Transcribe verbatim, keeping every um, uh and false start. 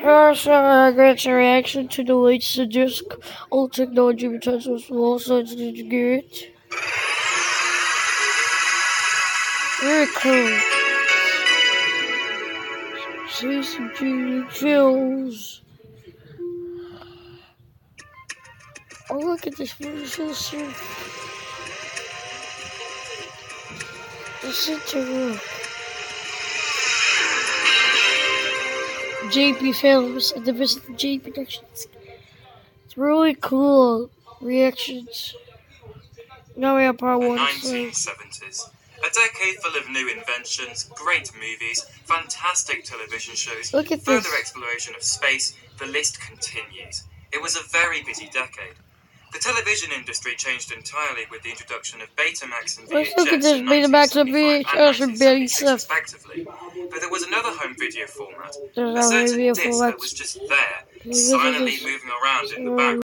Also, a great reaction to the latest disc. All technology returns with also it's good. Very cool. See some G chills. Oh, look at this beautiful surf. The center room. J P Films and the visit of J P Productions. It's really cool reactions. Now we have part one. nineteen seventies. A decade full of new inventions, great movies, fantastic television shows, Look at further this. exploration of space, the list continues. It was a very busy decade. The television industry changed entirely with the introduction of Betamax and V H S Let's look at this in Betamax and V H S and Betty nineteen seventy-five stuff. respectively. But there was another home video format, There's a a certain video disc format. that was just there, Look at silently this. moving around in the Um, background.